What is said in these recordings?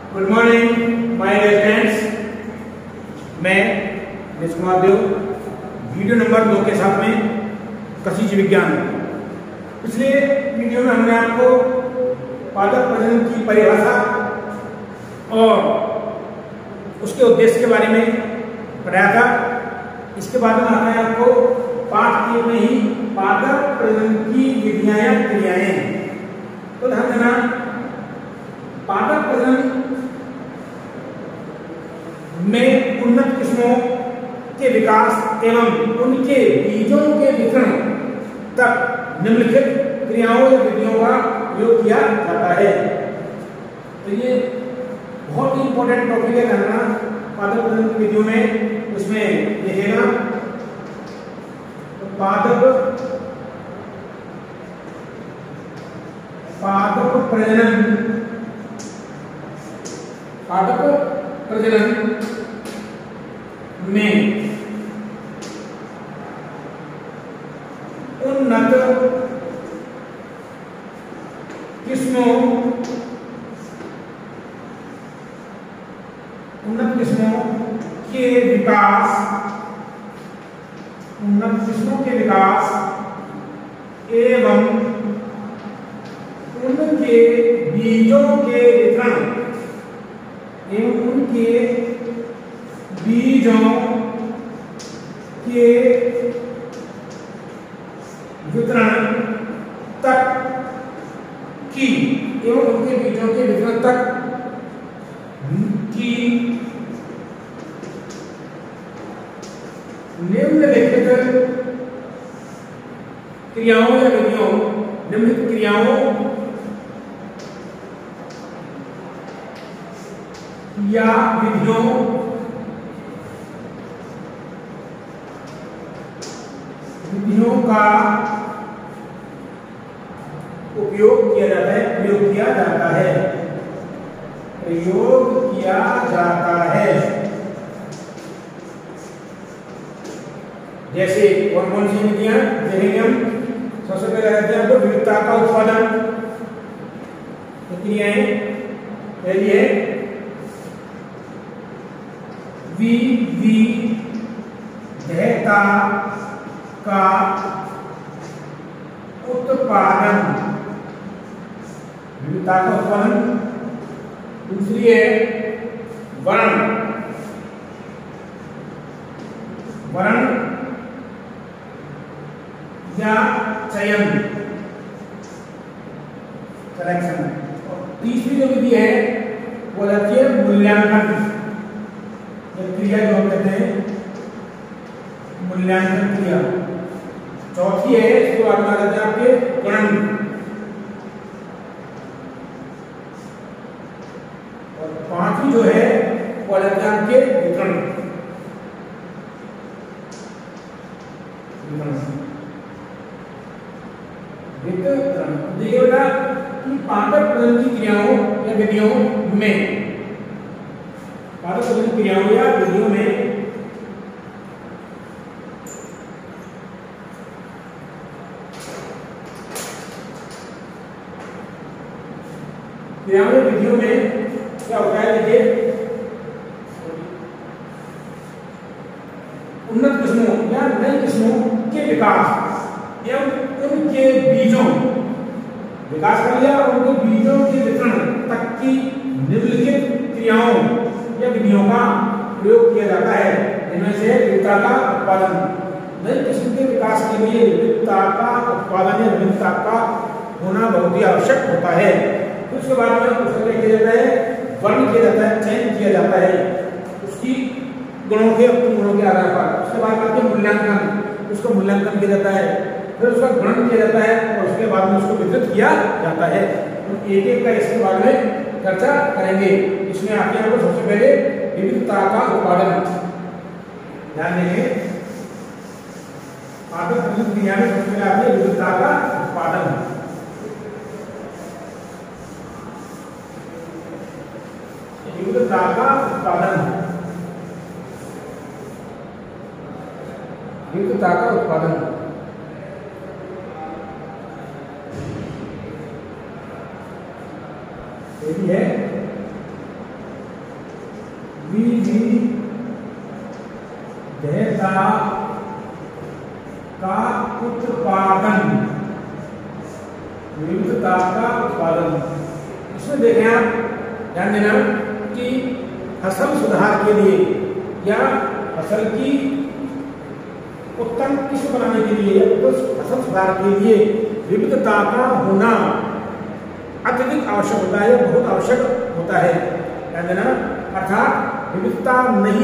Good morning my dear friends, मैं निश कुमार देव video number 2 के साथ में कृषि विज्ञान। पिछले वीडियो में हमने आपको पादप प्रजनन की परिभाषा और उसके उद्देश्य के बारे में बताया था। इसके बाद में आता है आपको पाठ 1 में ही पादप प्रजनन की विधियां या क्रियाएं। तो ध्यान देना, पादप प्रजनन में उन्नत किस्मों के विकास एवं उनके बीजों के वितरण तक निम्नलिखित क्रियाओं या विधियों का प्रयोग किया जाता है। तो ये बहुत ही इंपॉर्टेंट टॉपिक है जानना पादप प्रजनन की विधियों में। उसमें लिखेगा तो पादप प्रजनन में उन्नत किस्मों के विकास एवं उनके बीजों के वितरण तक की निम्नलिखित क्रियाओं या विधियों का प्रयोग किया जाता है। जैसे कौन सी विधियां देखेंगे हम। सबसे पहले रहते हैं आपको विविधता का उत्पादन। क्रियाएं पहली है विविधता का उत्पादन। दूसरी है वर्ण या चयन, सिलेक्शन। और तीसरी जो विधि है वो रहती है मूल्यांकन। क्रिया जो हम कहते हैं मूल्यांकन क्रिया। चौथी है, इसको बाद में रहते हैं आपके गणन। और पांचवी जो है वो रहते हैं आपके वितरण। देखिए बेटा कि पादप प्रजनन की क्रियाओं या विधियों में क्या होता है। देखिए उन्नत किस्मों या नई किस्मों के विकास एवं उनके बीजों विकास कर लिया और उनके बीजों के वितरण तक की निम्नलिखित क्रियाओं या विधियों का प्रयोग किया जाता है। इनमें से विविधता का उत्पादन। नई किस्म के विकास के लिए विविधता का उत्पादन या विविधता का होना बहुत ही आवश्यक होता है। फिर उसके बाद में उसको किया जाता है, वर्ण किया जाता है, चयन किया जाता है उसकी गुणों के आधार पर। उसके बाद मूल्यांकन, उसका मूल्यांकन किया जाता है। फिर उसका गणन किया जाता है और उसके बाद में उसको वितरित किया जाता है। तो एक का इसके बारे में चर्चा करेंगे। इसमें आते हैं सबसे पहले विविधता का उत्पादन। ध्यान देंगे पादप प्रजनन क्रिया में सबसे पहले आते हैं विविधता का उत्पादन। विविधता का उत्पादन यही है विविधता का उत्पादन, विविधता का उत्पादन। इसमें देखें आप, ध्यान देना कि फसल सुधार के लिए या फसल की उत्तम किस्म बनाने के लिए या फसल सुधार के लिए विविधता का होना अत्यधिक आवश्यक होता है, बहुत आवश्यक होता है। ध्यान देना, अर्थात विविधता नहीं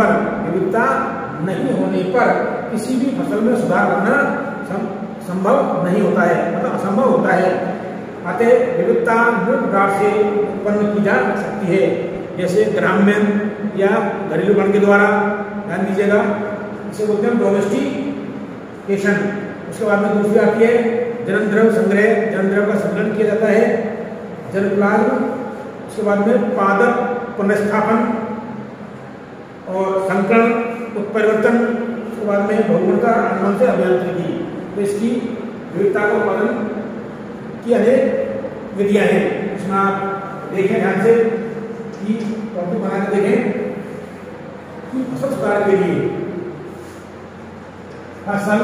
होने पर किसी भी फसल में सुधार करना संभव नहीं होता है, मतलब असंभव होता है। अतः विविधता विभिन्न प्रकार से उत्पन्न की जा सकती है, जैसे ग्राम्यन या घरेलूकरण के द्वारा। ध्यान दीजिएगा, इसे बोलते हैं डोमेस्टिकेशन। उसके बाद में दूसरी आती है जनन द्रव्य संग्रह, जनन द्रव्य का संग्रहण किया जाता है, जनप्लाज्म। उसके बाद में पादप पुनर्स्थापन और संकरण उत्परिवर्तन। उसके बाद में बहुगुणता अनुबंध से अभियांत्रिकी। तो इसकी विविधता का उत्पादन की अनेक विधियां हैं। इसमें आप देखें ध्यान से कि टॉपिक बना के देखें कि फसल सुधार के लिए फसल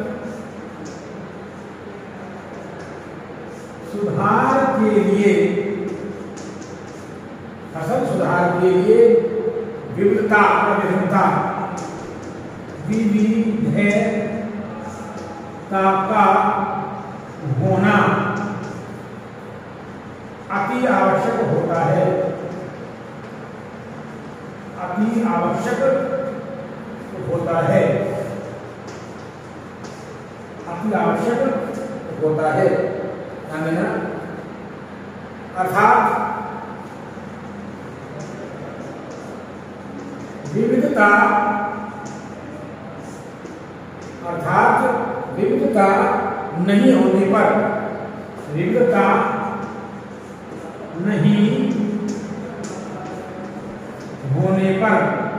सुधार के लिए विविधता का होना अति आवश्यक होता है, अति आवश्यक होता है, अति आवश्यक होता है। ध्यान देना, अर्थात विविधता नहीं होने पर, विविधता नहीं होने पर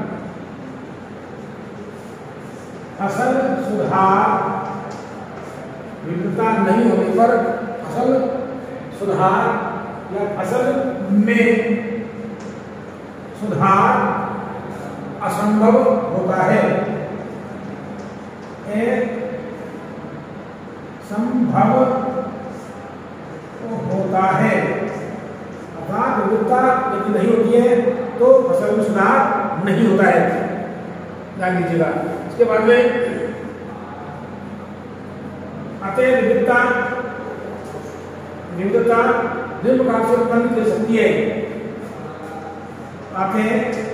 फसल सुधार, विविधता नहीं होने पर फसल सुधार या फसल में सुधार असंभव होता है, संभव होता है। अर्थात विविधता यदि नहीं होती है तो फसल में सुधार नहीं होता है। ध्यान दीजिएगा। इसके बाद में अतः विविधता निम्न प्रकार से उत्पन्न की सकती है। अतः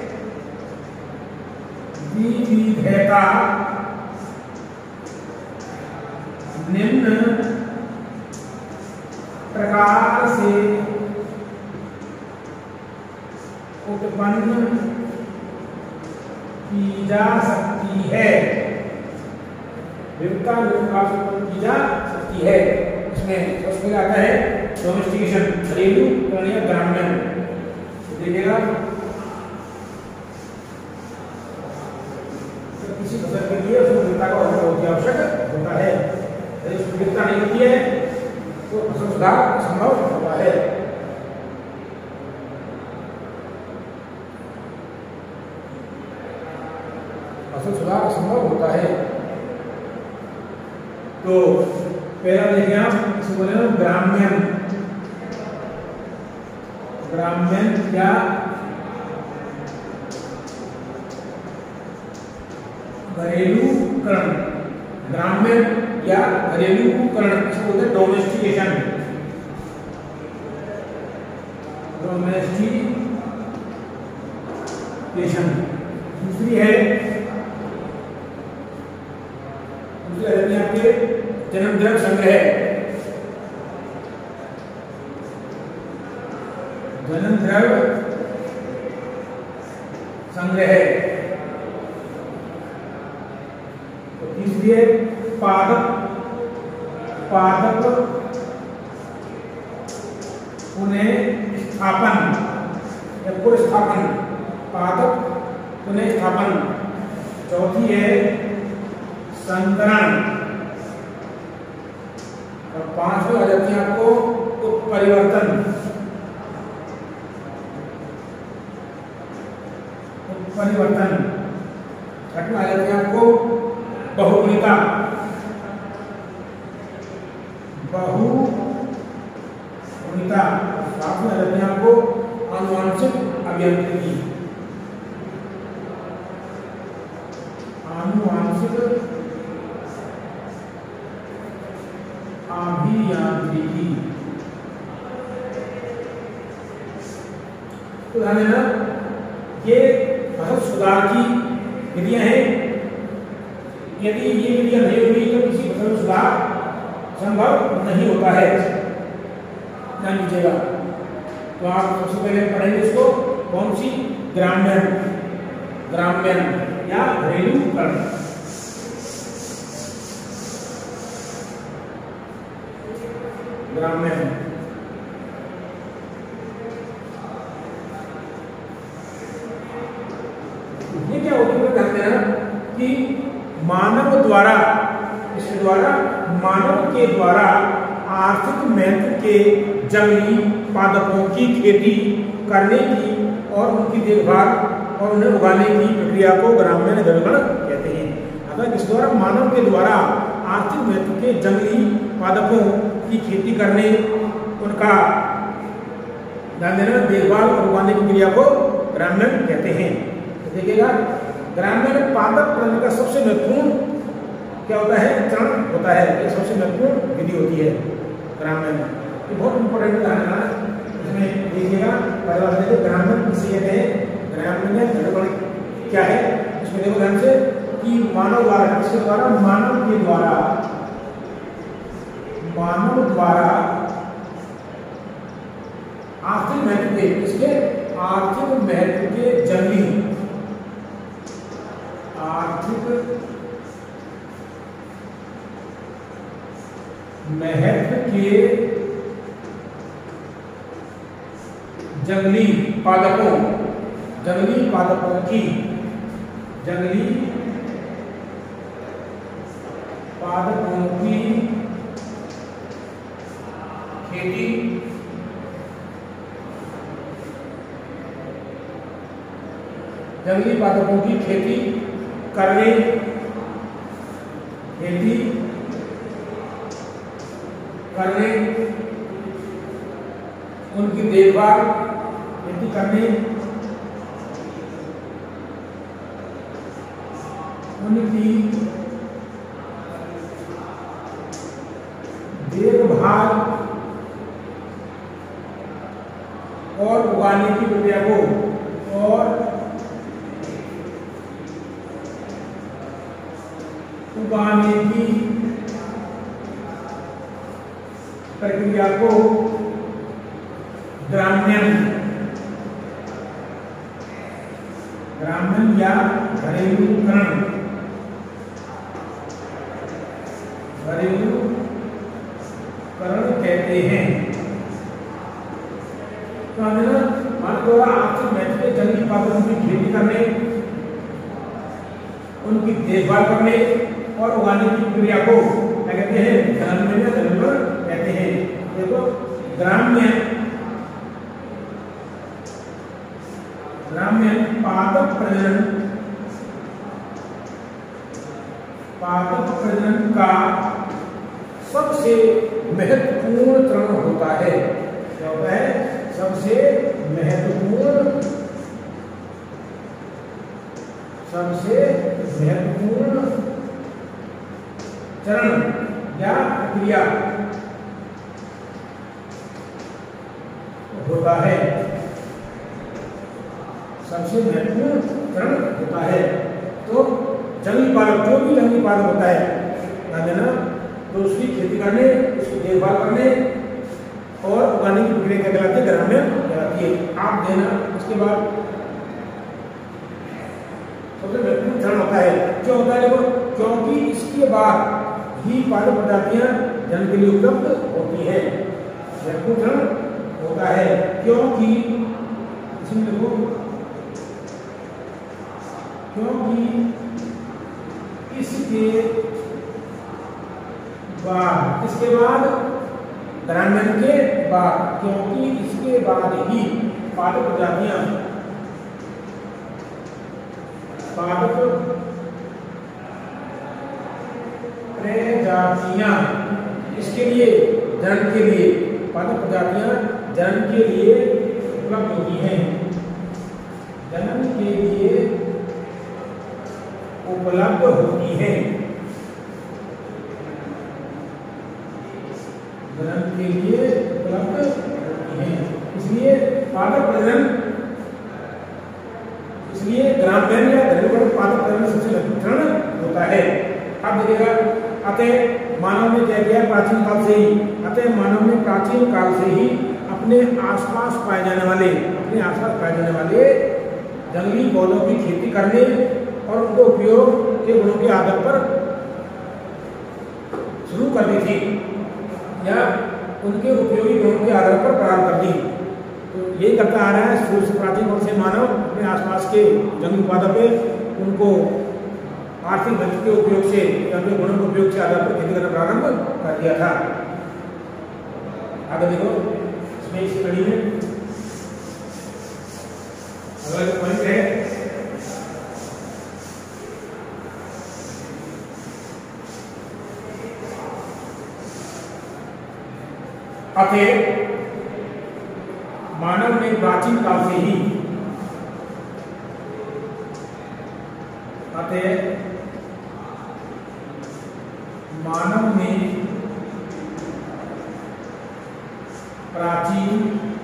विविधता निम्न प्रकार से उत्पन्न की जा सकती है, विविधता निम्न प्रकार से उत्पन्न की जा सकती है। इसमें सबसे पहले आता है डोमेस्टिकेशन, घरेलूकरण या ग्राम्यन। देखिएगा, किसी फसल के लिए उसमें विविधता का होना बहुत आवश्यक होता है। यदि उसमें विविधता नहीं होती है तो फसल सुधार संभव होता है। फसल सुधार असंभव होता है। तो पहला देखिए आप, इसको बोले ना ग्राम्यन। ग्राम्यन या घरेलूकरण, ग्राम्यन या घरेलूकरण, इसको बोलते हैं डोमेस्टिकेशन। डोमेस्टिकेशन। दूसरी है आपके जनन द्रव्य संग्रह, जनन द्रव्य संग्रह। तो तीसरी है पादप पुनः स्थापन या पुनर्स्थापन, पादप पुनः स्थापन। चौथी है संकरण और पांचवी आ जाती है आपको उत्परिवर्तन। परिवर्तन। छठवां आ जाते हैं आपको बहुगुणिता, बहुगुणिता। सातवें आ जाते हैं आपको आनुवांशिक अभियांत्रिकी, आनुवांशिक अभियांत्रिकी। तो ध्यान देना ये फसल सुधार की विधियां हैं। यदि ये विधियां नहीं होगी तो किसी फसल में सुधार संभव नहीं होता है। ध्यान दीजिएगा। तो आप सबसे पहले पढ़ेंगे इसको कौन सी, ग्राम्यन, ग्राम्यन या घरेलू उपकरण। ग्राम्यन ये क्या होता है कहते हैं कि मानव द्वारा, इसके द्वारा मानव के द्वारा आर्थिक महत्व के जंगली पादपों की खेती करने की और उनकी देखभाल और उन्हें उगाने की प्रक्रिया को ग्राम्यन जलगण कहते हैं। अगर इस द्वारा मानव के द्वारा आर्थिक महत्व के जंगली पादपों की खेती करने, उनका ध्यान देना, देखभाल और उगाने की क्रिया को ग्राम्यन कहते हैं। तो देखिएगा ग्राम्यन पादप प्रजनन का सबसे महत्वपूर्ण क्या होता है, चरण होता है। ये सबसे महत्वपूर्ण विधि होती है ग्राम्यन। ये बहुत इंपॉर्टेंट है। इसमें देखिएगा पहला देखिए ग्राम्यन किसे कहते हैं, ग्राम्यन या जलगण क्या है। इसमें देखो ध्यान से कि मानव द्वारा, किसके द्वारा, मानव के द्वारा, मानव द्वारा आर्थिक महत्व के, इसके आर्थिक महत्व के जंगली, आर्थिक महत्व के जंगली पादपों, जंगली पादपों की, जंगली पादपों की खेती जंगली पादपों की खेती करने, खेती करने, उनकी देखभाल, खेती करने, उनकी देखभाल और उगाने की प्रक्रिया को, और उगाने की प्रक्रिया को ग्राम्यन, ग्राम्यन या घरेलू उपकरण, घरेलू उपकरण कहते हैं। तो मानव द्वारा आर्थिक महत्व के जंगली पादपों की खेती करने, उनकी देखभाल करने और उगाने की प्रक्रिया को क्या कहते हैं, ग्राम्यन या जलगण कहते हैं। देखो ग्राम्यन, ग्राम्यन पादप प्रजनन, पादप प्रजनन का सबसे महत्वपूर्ण चरण होता है। क्या होता है, सबसे महत्वपूर्ण, सबसे महत्वपूर्ण चरण या प्रक्रिया होता है, सबसे महत्वपूर्ण चरण होता है। तो जंगली पादप, जो भी जंगली पादप होता है ध्यान देना, तो उसकी खेती करने, उसकी देखभाल करने और उगाने की प्रक्रिया क्या कहलाती है, ग्राम्यन कहलाती है। आप देना उसके बाद सबसे महत्वपूर्ण चरण होता है। क्यों होता है, देखो क्योंकि इसके बाद ही पादप प्रजातियां जन्म के लिए उपलब्ध होती है। महत्वपूर्ण चरण होता है क्योंकि इसमें देखो, क्योंकि इसके बाद, इसके बाद ग्राम्यन के बाद, क्योंकि इसके बाद ही पादप प्रजातियां प्रजातियां इसके लिए जनन के लिए पादप प्रजातियां जनन के लिए उपलब्ध होती हैं, जनन के लिए उपलब्ध होती है, जनन के लिए उपलब्ध होती हैं। इसलिए पादप प्रजनन, इसलिए ग्राम्यन या घरेलू पादप प्रजनन सबसे लक्षण होता है। अब देखिएगा, अतः मानव ने क्या किया प्राचीन काल से ही, अतः मानव ने प्राचीन काल से ही अपने आसपास पाए जाने वाले जंगली पौधों की खेती करने और उनके उपयोग के गुणों के आधार पर शुरू कर दी थी या उनके उपयोगी गुणों के आधार पर प्रारंभ कर दी। तो यही करता आ रहा है शुरू से, प्राचीन काल से मानव अपने आसपास के जंगली पौधों पे उनको आर्थिक बचत के उपयोग से या उनके गुणों के उपयोग के आधार पर खेती करना प्रारंभ कर दिया था। आगे देखो, इसमें इस कड़ी में अगला पॉइंट है अतः मानव ने प्राचीन काल से ही, अतः मानव ने प्राचीन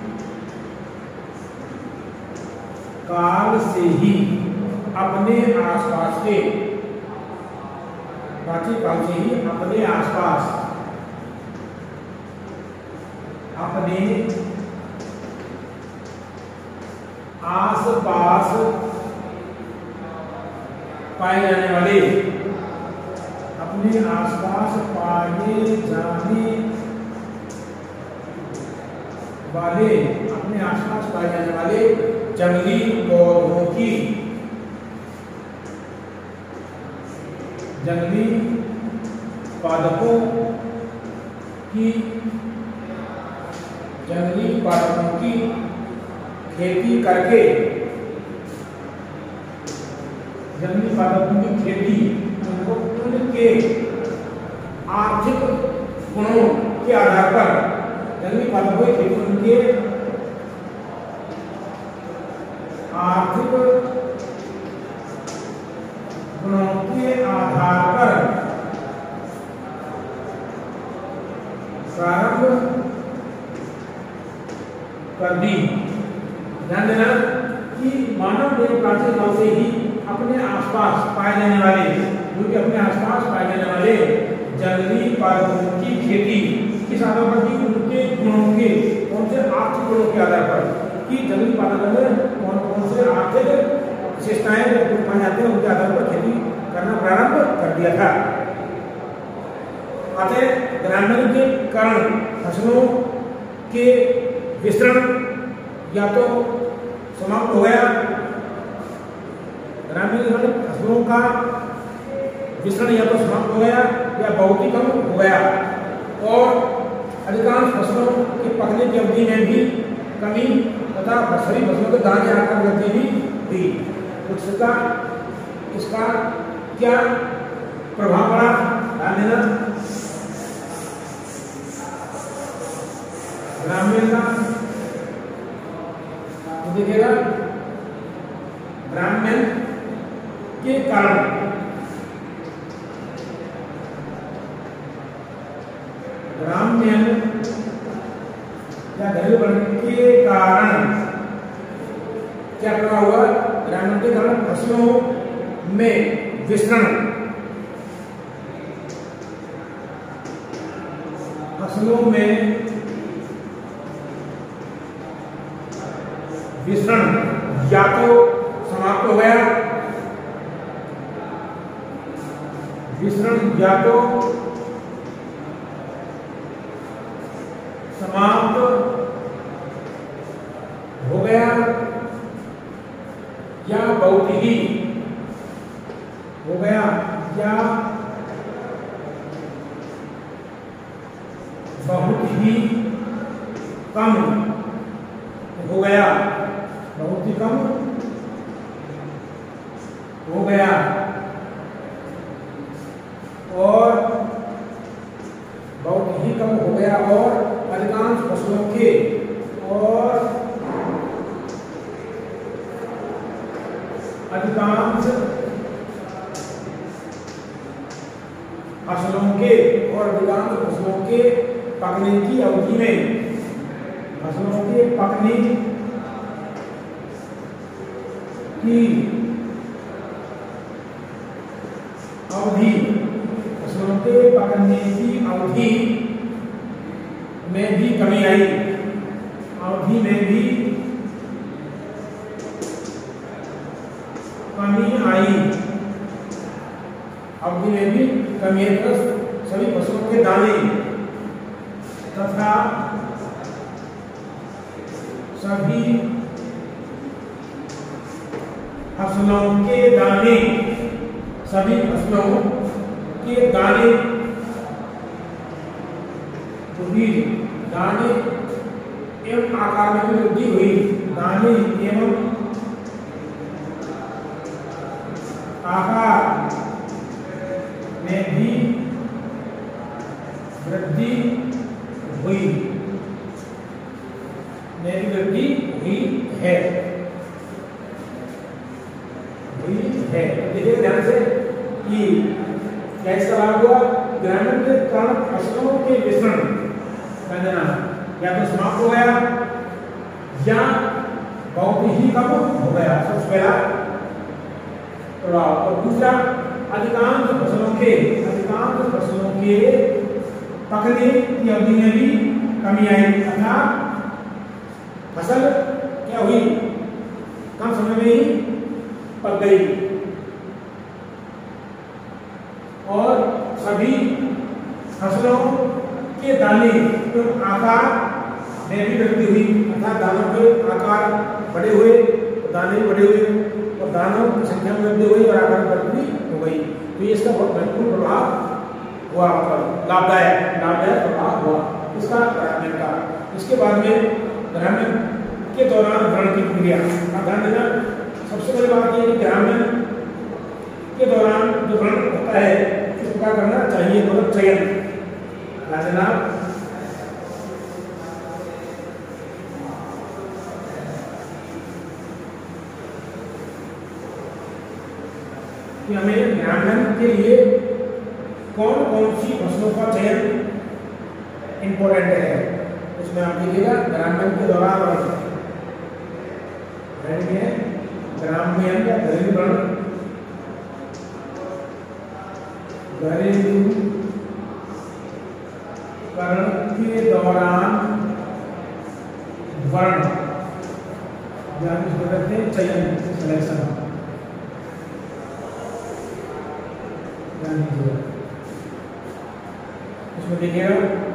काल से ही अपने आसपास के, प्राचीन काल से ही अपने आसपास, अपने आसपास पाए जाने वाले, अपने आसपास पाए जाने वाले, अपने आसपास पाए जाने वाले जंगली पौधों की, जंगली पादपों की, जंगली पादपों की खेती करके, जंगली पादपों की खेती उनको उनके आर्थिक गुणों के आधार पर, जंगली पादपों की खेती उनके आर्थिक गुणों के आधार पर प्रारंभ कर दी। ध्यान देना कि मानव ने प्राचीन काल से ही अपने आसपास पाए जाने वाले, जो कि अपने आसपास पाए जाने वाले जंगली पादपों की खेती किस आधार पर की, उनके गुणों के, कौन से आर्थिक गुणों के आधार पर, कि जंगली पादपों में कौन कौन से आर्थिक विशेषताएं पाए जाते हैं उनके आधार पर खेती करना प्रारंभ कर दिया था। अतः ग्रामीण के कारण फसलों के विस्तरण या तो समाप्त हो गया, ग्रामीण फसलों का विस्तरण या तो समाप्त हो गया या बहुत ही कम हो गया, और अधिकांश फसलों के पकने की अवधि में भी कमी तथा सभी फसलों के दाने आकार वृद्धि भी हुई। तो इसका क्या प्रभाव पड़ा, ध्यान देना। ग्रामीण का तो देखिएगा, ग्रामीण के कारण, ग्रामीण या घरेलू के कारण क्या प्रभाव हुआ, ग्रामीण के कारण फसलों में विस्तरण, फसलों में विस्तरण या तो समाप्त हो गया, विस्तरण या तो समाप्त हो गया या बहुत ही हो गया या बहुत ही कम हो गया, बहुत ही कम हो गया, और गया और अधिकांश फसलों के अधिकांश फसलों के पकने की अवधि में फसलों के पकने की अवधि में भी कमी आई। अवधि में भी कमी आई सभी फसलों के दाने तथा सभी फसलों के दाने एवं आकार में भी वृद्धि हुई। दाने एवं आकार में भी वृद्धि हुई है। देखिए ध्यान से कि कैसा सवाल हुआ, ग्रामीण के कारण फसलों के वितरण या तो समाप्त हो गया या बहुत ही कम हो गया, सबसे पहला। और दूसरा, अधिकांश फसलों के पकने की अवधि में भी कमी आई, अर्थात फसल क्या हुई, कम समय में ही पक गई। और सभी फसलों के दाने तो आकार में भी वृद्धि हुई, अर्थात दानों के आकार बड़े हुए, दाने बड़े हुए और दानों की संख्या में वृद्धि हुई और आकार में वृद्धि हो गई। तो ये इसका बहुत महत्वपूर्ण प्रभाव हुआ, लाभदायक प्रभाव हुआ इसका ग्रामीण का। इसके बाद में ग्रामीण के दौरान व्रण की क्रिया ध्यान देना। सबसे पहली बात यह कि ग्रामीण के दौरान जो व्रण होता है उसको क्या करना चाहिए, मतलब चयन ध्यान देना। कि हमें ग्रामीण के लिए कौन कौन सी फसलों का चयन इंपॉर्टेंट है, उसमें आप देखिएगा ग्रामीण के दौरान ग्रामीण या घरेलू व्रण, घरेलू करण के दौरान वर्ण चयन सिलेक्शन। उसमें देखिएगा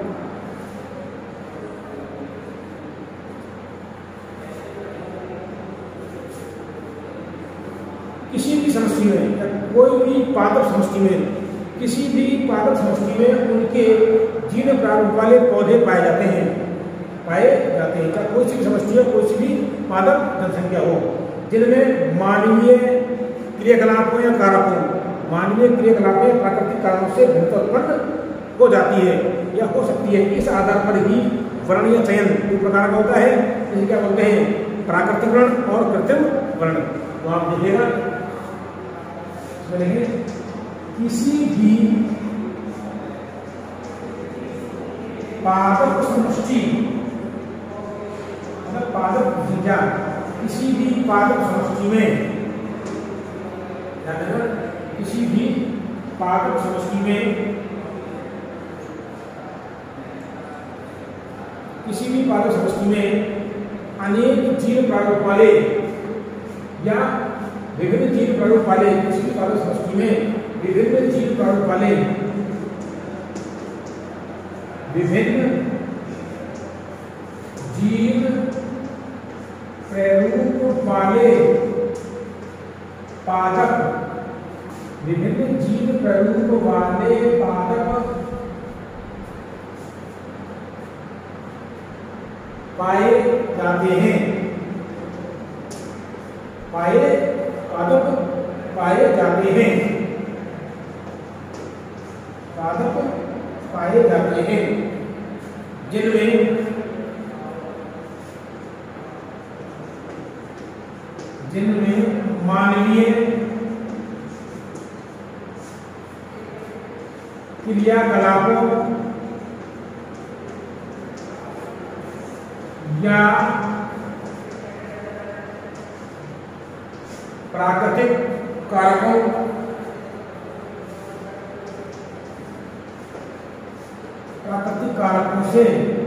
किसी भी समष्टि में या कोई भी पादप समष्टि में, किसी भी पादप समष्टि में उनके जीर्ण प्रारूप वाले पौधे पाए जाते हैं। चाहे कोई सी भी समष्टि हो, कोई सी भी पादप जनसंख्या हो, जिनमें मानवीय क्रियाकलापों या कारकों, मानवीय क्रियाकलापें प्राकृतिक कारणों से भिन्नता उत्पन्न हो जाती है या हो सकती है। इस आधार पर ही वर्ण या चयन दो प्रकार का होता है। इसे क्या बोलते हैं, प्राकृतिक वर्ण और कृत्रिम वर्ण। तो आप देखिएगा किसी भी पादप समष्टि, मतलब पादप संख्या, किसी भी पादप समष्टि में, किसी भी पादप समष्टि में, किसी भी पादप समष्टि में अनेक जीव प्रारूप वाले या विभिन्न जीव प्रारूप वाले, किसी भी पादप समष्टि में विभिन्न जीव प्रारूप वाले, विभिन्न जीव प्रारूप वाले पादप, विभिन्न जीव प्रारूप वाले पादप पाए जाते हैं, पादप पाए जाते हैं, पादप पाए जाते हैं। जिनमें मानवीय क्रियाकलापों या प्राकृतिक कारकों से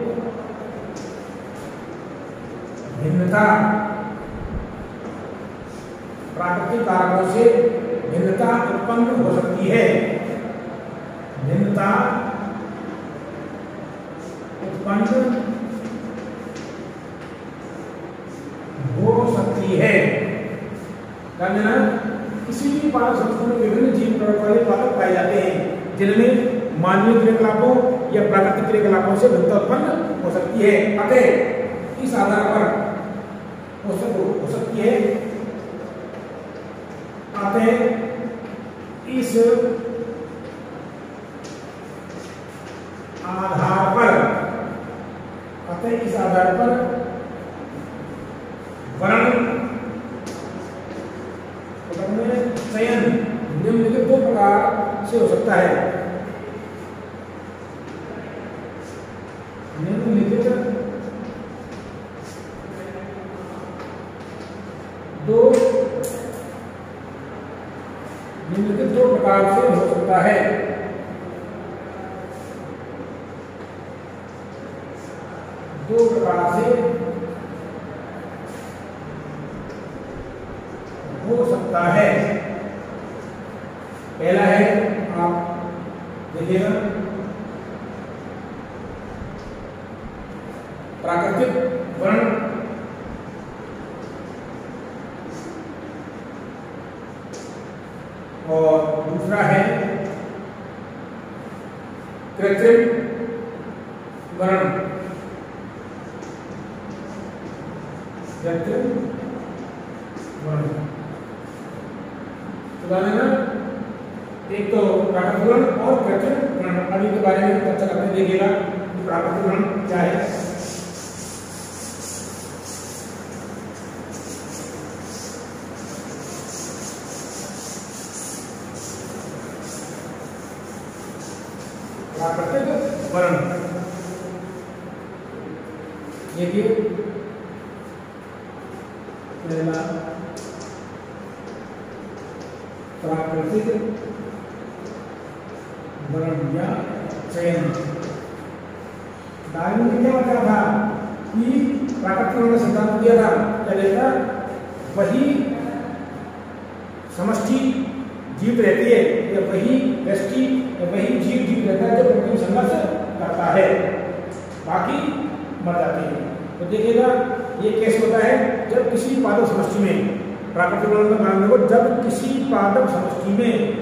भिन्नता प्राकृतिक कारकों से भिन्नता उत्पन्न हो सकती है। भिन्नता उत्पन्न हो सकती है। किसी भी पादप संस्था में विभिन्न जीव प्रकार वाले पादप पाए जाते हैं जिनमें मानवीय क्रियाकलापों या प्राकृतिक क्रियाकलापों से भिन्नता उत्पन्न हो सकती है। अतः इस आधार पर हो सकती है। अतः इस आधार पर वर्ण चयन निम्नलिखित दो प्रकार से हो सकता है। निम्नलिखित दो प्रकार से हो सकता है। दो प्रकार से हो सकता है। पहला है, आप देखिएगा, प्राकृतिक वर्ण और दूसरा है कृत्रिम वर्ण। कृत्रिम वर्ण एक तो प्राकृतिक वर्ण और कृत्रिम वर्ण। अभी के बारे में चर्चा करते देखिएगा कि प्राकृतिक वर्ण क्या है। प्राकृतिक वर्ण देखिए, पहला प्राकृतिक वर्ण या चयन। डार्विन ने क्या बताया था कि प्राकृतिक वर्ण सिद्धांत दिया था, क्या वही समष्टि जीवित रहती है या वही व्यष्टि या वही जीव जीवित रहता है जो प्रकृति संघर्ष करता है, बाकी मर जाते हैं। तो देखिएगा ये कैसे होता है, जब किसी पादप समष्टि में प्राकृतिक वर्ण का मान लो, जब किसी पादप समष्टि में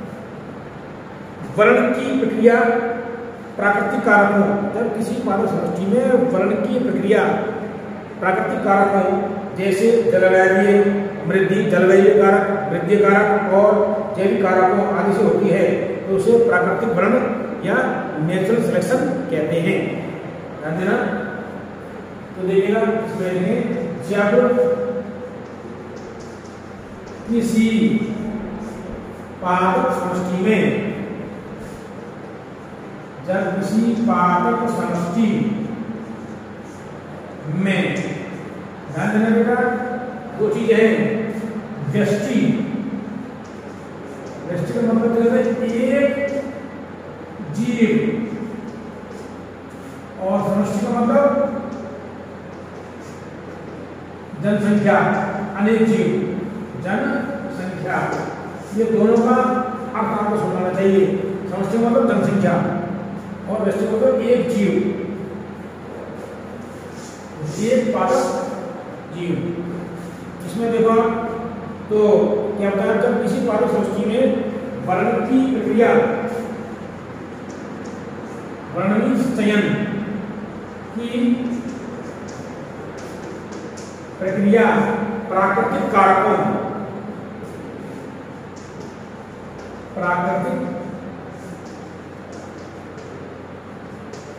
वर्ण की प्रक्रिया प्राकृतिक कारकों, जब किसी पादप समष्टि में वर्ण की प्रक्रिया प्राकृतिक कारकों जैसे जलवायु कारक, वृद्धि कारक और जैविक कारकों आदि से होती है तो उसे प्राकृतिक वर्ण या नेचुरल सिलेक्शन कहते हैं। ध्यान देना। तो देखिएगा इसमें जब किसी पादप समष्टि में ध्यान देना बेटा, दो चीजें हैं। व्यष्टि का मतलब है एक जीव, और समष्टि का मतलब जनसंख्या, अनेक जीव, जनसंख्या। ये दोनों का अर्थ आपको समझना चाहिए। समष्टि का मतलब जनसंख्या और व्यष्टि का मतलब एक जीव, एक पादप जीव। इसमें देखो तो क्या होता है, जब किसी पादप समष्टि में वर्ण की प्रक्रिया, वर्णनीय चयन की प्रक्रिया प्राकृतिक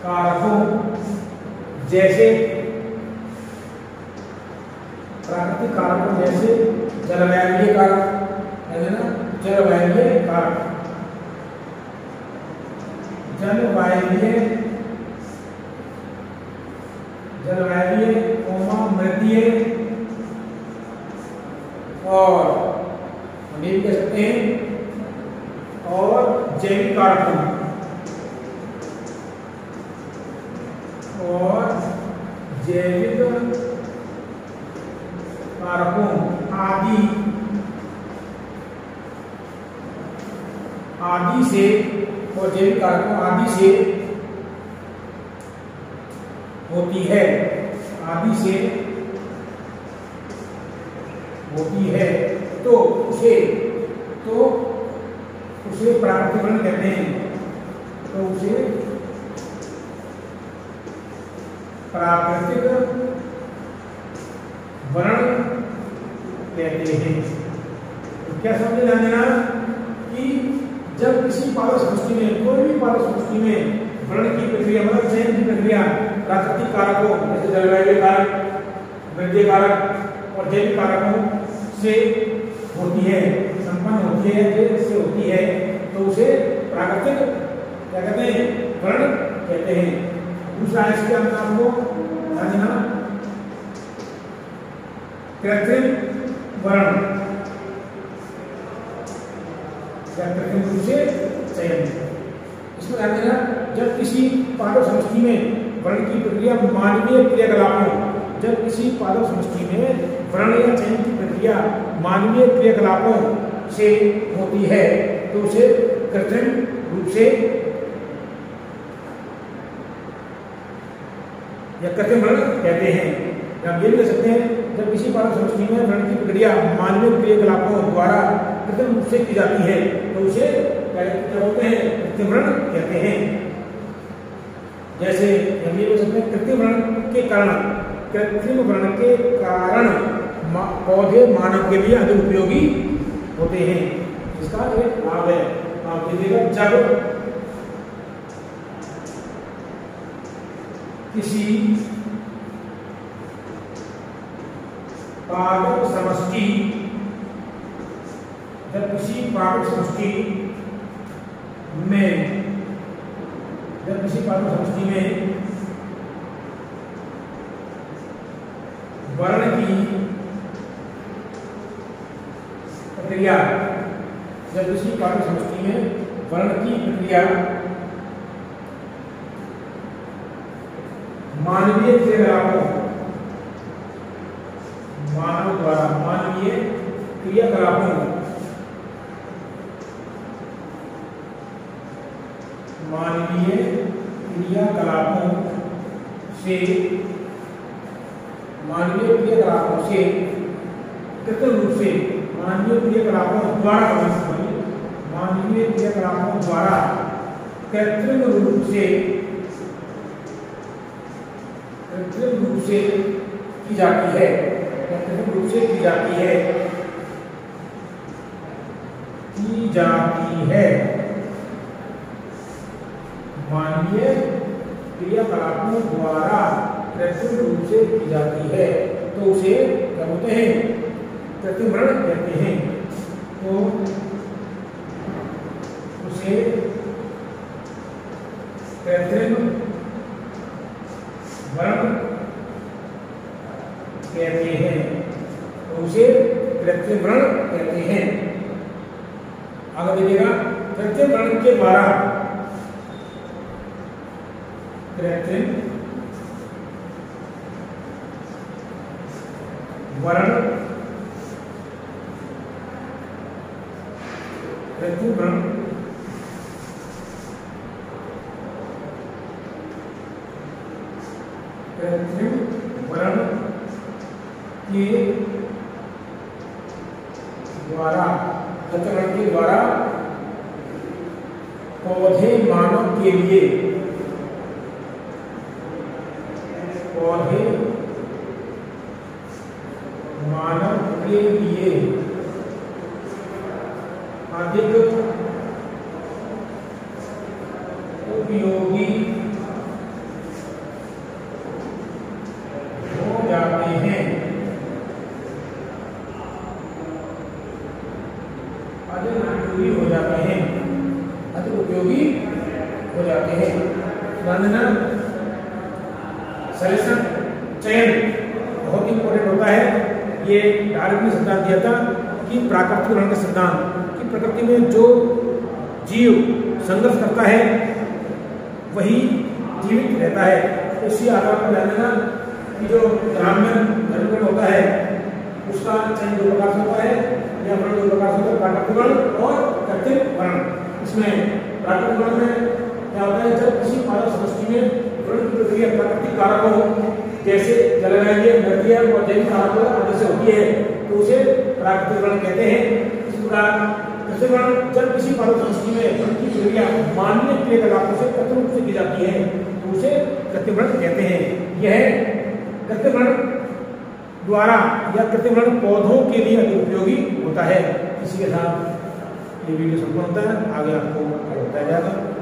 कारकों जैसे प्राकृतिक कारकों जैसे जलवायु कारक है ना, जलवायु कारक, जलवायु मृदीय और हम ये कह सकते हैं और जैविक कारकों और जैविक कारकों आदि से और जैविक कारकों आदि से होती है तो उसे प्राकृतिक वर्ण कहते हैं। तो उसे प्राकृतिक वर्ण कहते हैं। तो क्या समझ लेना कि जब किसी पादप समष्टि में, कोई भी पादप समष्टि में वर्ण की प्रक्रिया मतलब चयन की प्रक्रिया प्राकृतिक कारकों जैसे जलवायु कारक, मृदीय कारक और जैविक कारकों से होती है, संपन्न होती है, जिससे होती है तो उसे प्राकृतिक क्या कहते हैं, वर्ण कहते हैं। दूसरा इसके अंदर आपको समझना कृत्रिम वर्ण, कृत्रिम रूप से चयन। इसमें ध्यान देना जब किसी पादप समष्टि में वर्ण की प्रक्रिया मानवीय क्रियाकलापों, जब किसी पादप समष्टि में वर्ण या चयन की प्रक्रिया मानवीय क्रियाकलापों से होती है तो उसे कृत्रिम रूप से या कृत्रिम वर्ण कहते हैं। हम ये भी कह सकते हैं जब किसी पादप समष्टि में वर्ण की प्रक्रिया मानवीय क्रियाकलापों द्वारा कृत्रिम रूप से की जाती है तो उसे क्या बोलते हैं, कृत्रिम वर्ण कहते हैं। जैसे हम ये बोल सकते हैं कृत्रिम वर्ण के कारण पौधे मानव के लिए अधिक उपयोगी होते हैं। इसका एक लाभ है, आप देखिएगा जब किसी पादप समष्टि में वर्ण की प्रक्रिया मानवीय क्रियाकलापों से कृत्रिम रूप से मानवीय क्रियाकलापों द्वारा कृत्रिम रूप से की जाती है, मानवीय क्रियाकलापों द्वारा कृत्रिम रूप से की जाती है तो उसे क्या बोलते हैं, कृत्रिम वर्ण कहते हैं। तो उसे कृत्रिम वर्ण कहते हैं। आगे देखिएगा कृत्रिम वर्ण के द्वारा कृत्रिम वर्ण के द्वारा पौधे मानव के लिए अधिक उपयोगी अधिक उपयोगी हो जाते हैं, अधिक उपयोगी हो जाते हैं। सलेक्शन चयन बहुत इंपॉर्टेंट होता है। ये डार्विन ने सिद्धांत दिया था कि प्राकृतिक वर्णन का सिद्धांत कि प्रकृति में जो जीव संघर्ष करता है वही जीवित रहता है। तो इसी आधार पर ध्यान देना कि जो ग्रामीण वर्णन होता है उसका चयन 2 प्रकार से होता है, या वर्ण 2 प्रकार से होता है, प्राकृतिक वर्ण और कृत्रिम वर्ण। इसमें प्राकृतिक वर्ण में क्या होता है, जब किसी पादप समष्टि में वर्ण की प्रक्रिया प्राकृतिक कारकों जैसे जलवायु, नदियां और जैविक कारकों आदि से होती है तो उसे प्राकृतिक वर्ण कहते हैं। इस प्रकार कृत्रिम वर्ण जब किसी पादप समष्टि में वर्ण की प्रक्रिया मानवीय क्रियाकलापों से कृत्रिम रूप से की जाती है तो उसे कृत्रिम वर्ण कहते हैं। यह कृत्रिम वर्ण द्वारा या कृत्रिम वर्ण पौधों के लिए अधिक उपयोगी होता है। इसी के साथ ये वीडियो संपूर्ण होता है, आगे आपको बताया जाएगा।